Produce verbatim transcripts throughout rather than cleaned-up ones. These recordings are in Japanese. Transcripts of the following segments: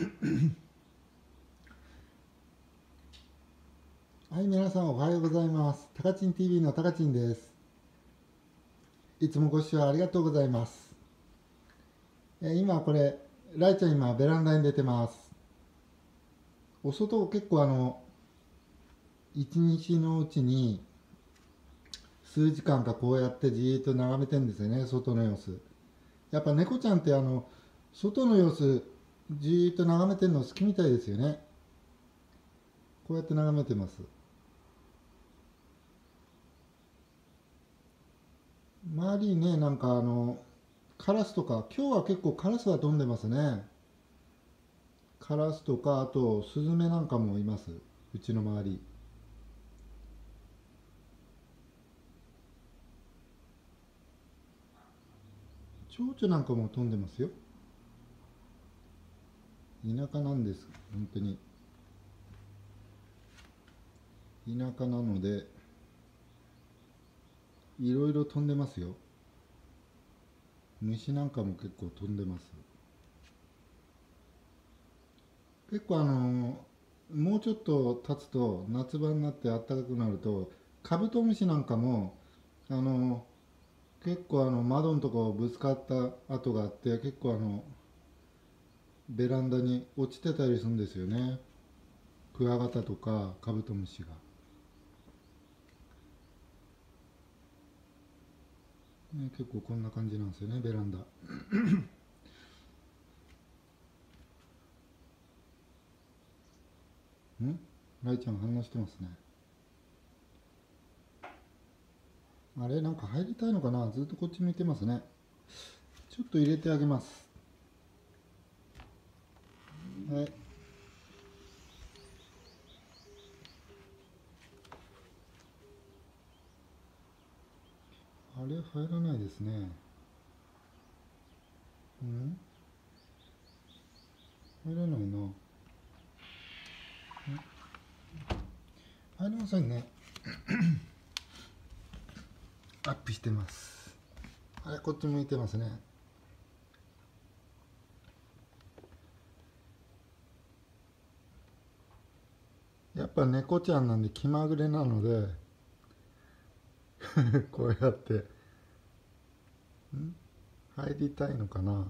はい、皆さんおはようございます。たかちん ティーブイ のたかちんです。いつもご視聴ありがとうございます。えー今これ、ライちゃん今ベランダに出てます。お外結構あの、一日のうちに数時間かこうやってじーっと眺めてんですよね、外の様子。やっぱ猫ちゃんってあの、外の様子じーっと眺めてるの好きみたいですよね。こうやって眺めてます。周りにね、なんかあの、カラスとか、今日は結構カラスが飛んでますね。カラスとか、あとスズメなんかもいます。うちの周り。蝶々なんかも飛んでますよ。田舎なんです。本当に。田舎なので、いろいろ飛んでますよ。虫なんかも結構飛んでます。結構あのもうちょっと経つと、夏場になって暖かくなると、カブトムシなんかも、あの結構あの窓のとこぶつかった跡があって、結構あのベランダに落ちてたりするんですよね。クワガタとかカブトムシが、ね、結構こんな感じなんですよね、ベランダ。んライちゃん反応してますね。あれなんか入りたいのかな、ずっとこっち向いてますね。ちょっと入れてあげます。はい。あれ入らないですね。うん入らないな。入りませんね。アップしてます。あれこっち向いてますね。やっぱ猫ちゃんなんで気まぐれなのでこうやって入りたいのかな。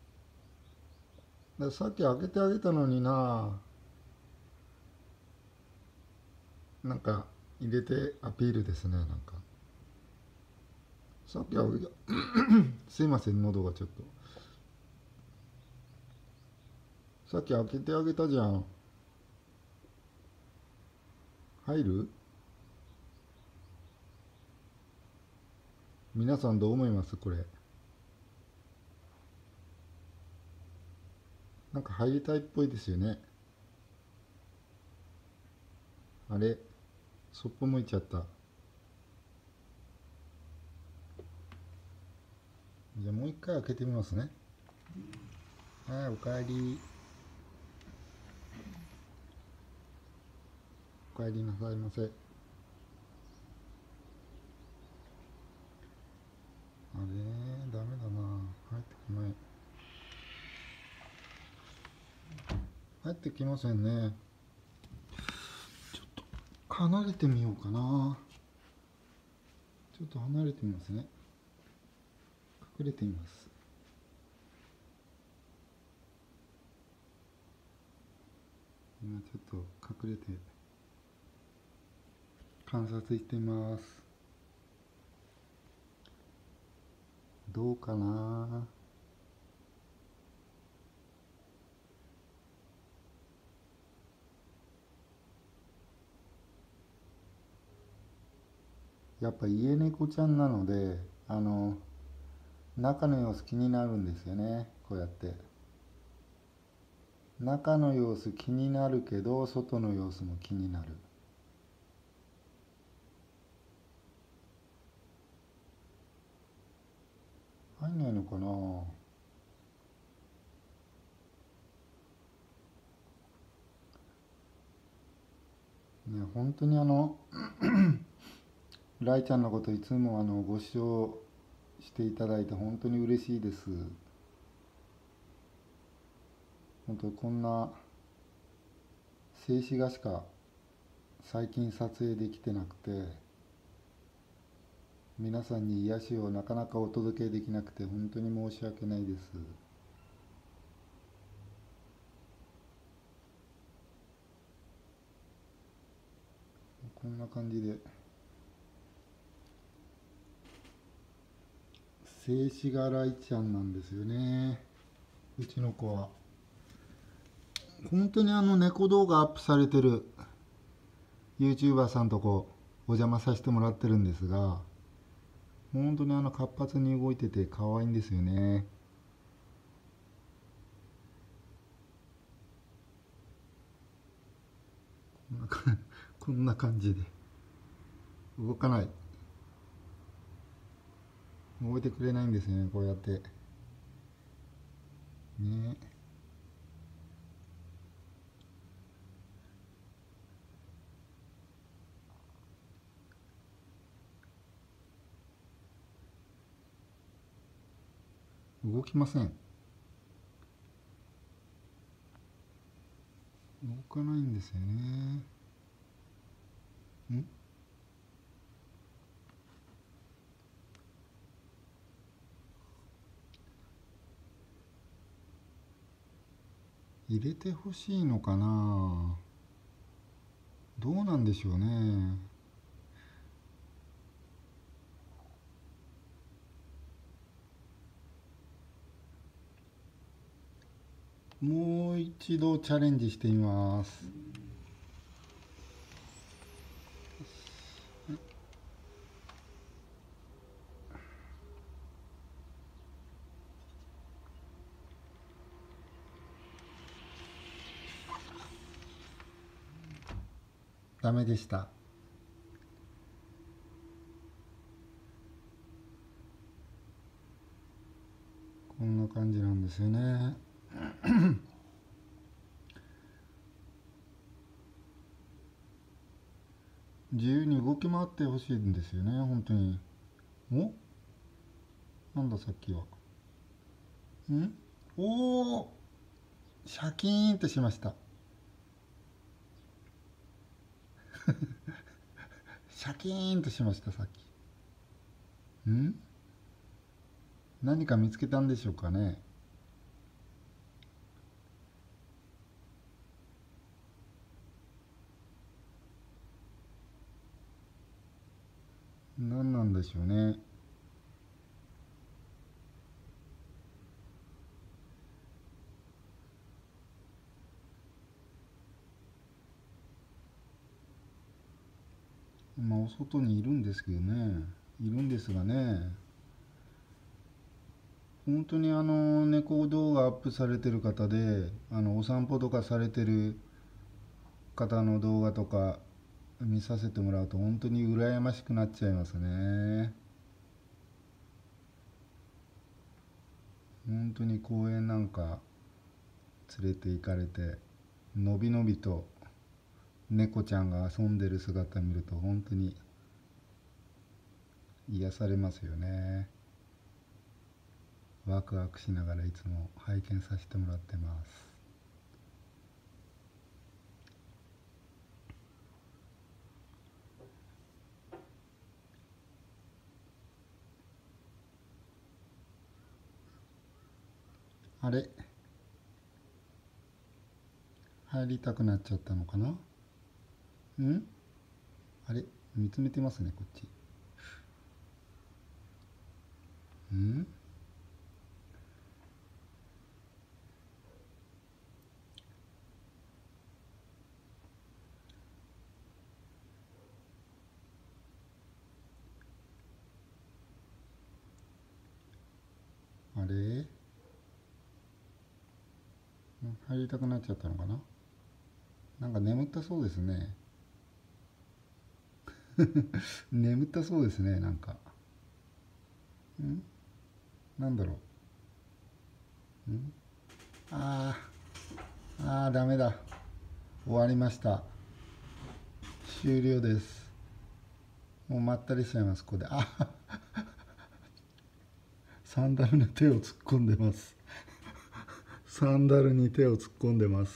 ださっき開けてあげたのにな。なんか入れてアピールですね。なんかさっき開けたすいません、喉がちょっと。さっき開けてあげたじゃん。入る？皆さんどう思います？これなんか入りたいっぽいですよね。あれそっぽ向いちゃった。じゃあもう一回開けてみますね。はい、おかえり。おかえりなさいませ。あれダメだな、入ってこない。入ってきませんね。ちょっと離れてみようかな。ちょっと離れてみますね。隠れてみます。今ちょっと隠れて観察してみます。どうかな。やっぱ家猫ちゃんなので、あの中の様子気になるんですよね。こうやって中の様子気になるけど、外の様子も気になる。入んないのかな。ね、本当にあのライちゃんのこといつもあのご視聴していただいて本当に嬉しいです。 本当こんな静止画しか最近撮影できてなくて、皆さんに癒しをなかなかお届けできなくて本当に申し訳ないです。こんな感じで静止画ライちゃんなんですよね、うちの子は。本当にあの猫動画アップされてる YouTuber さんとこお邪魔させてもらってるんですが、本当にあの活発に動いてて可愛いんですよね。こんなかこんな感じで動かない、動いてくれないんですよね、こうやってね。動きません、動かないんですよね。ん入れてほしいのかな、どうなんでしょうね。もう一度チャレンジしてみます。ダメでした。こんな感じなんですよね。自由に動き回ってほしいんですよね、本当に。お、なんださっきは。んおお、シャキーンとしました。シャキーンとしました、さっき。ん何か見つけたんでしょうかね。何なんでしょうね。まあお外にいるんですけどね、いるんですがね、本当にあの猫動画アップされてる方で、あのお散歩とかされてる方の動画とか見させてもらうと本当に羨ましくなっちゃいますね。本当に公園なんか連れて行かれてのびのびと猫ちゃんが遊んでる姿見ると本当に癒されますよね。ワクワクしながらいつも拝見させてもらってます。あれ、入りたくなっちゃったのかな。んあれ、見つめてますね、こっち。んあれ、入りたくなっちゃったのかな。なんか眠ったそうですね。眠ったそうですね、なんか。んなんだろう。んあー、あー、ダメだ。終わりました。終了です。もうまったりしちゃいます、ここで。あ、サンダルの手を突っ込んでます。 サンダルに手を突っ込んでます。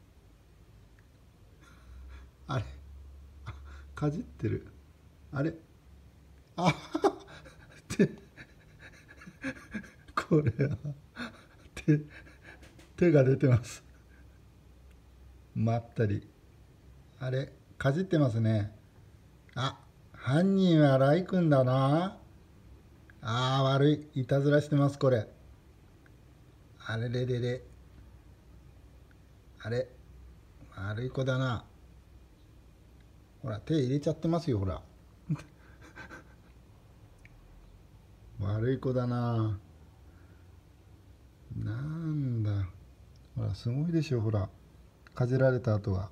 あれ、かじってる。あれ、あ手、これは手、手が出てます。まったり。あれ、かじってますね。あ、犯人はライ君だな。ああ、悪い。いたずらしてます、これ。あれれれれ。あれ、悪い子だな。ほら、手入れちゃってますよ、ほら。悪い子だな。なんだ。ほら、すごいでしょ、ほら。かじられた後は。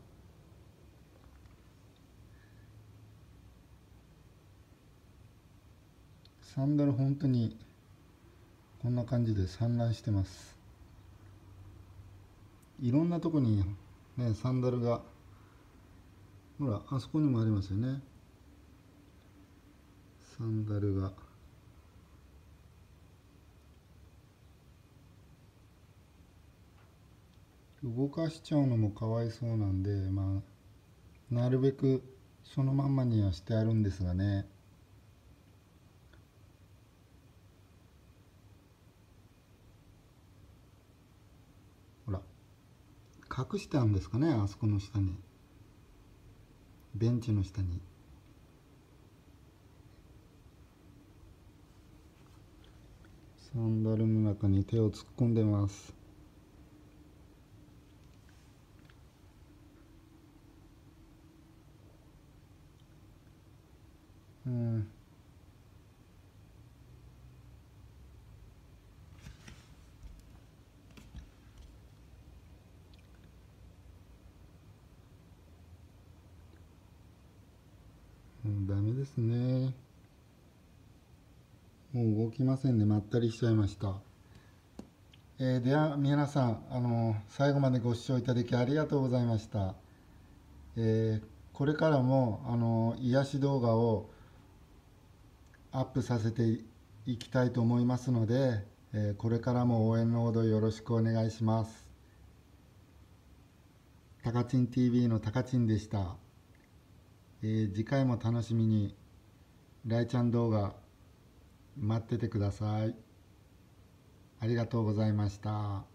サンダル本当にこんな感じで散乱してます。いろんなとこにね、サンダルが、ほら、あそこにもありますよね。サンダルが。動かしちゃうのもかわいそうなんで、まあ、なるべくそのまんまにはしてあるんですがね。ほら、隠してあるんですかね、あそこの下に。ベンチの下に。サンダルの中に手を突っ込んでます。うん。もうダメですね。もう動きませんね。まったりしちゃいました。えーでは皆さん、あの最後までご視聴いただきありがとうございました。えーこれからもあの癒し動画をアップさせていきたいと思いますので、えーこれからも応援のほどよろしくお願いします。タカチン ティーブイ のタカチンでした。えー次回も楽しみにライちゃん動画待っててください。ありがとうございました。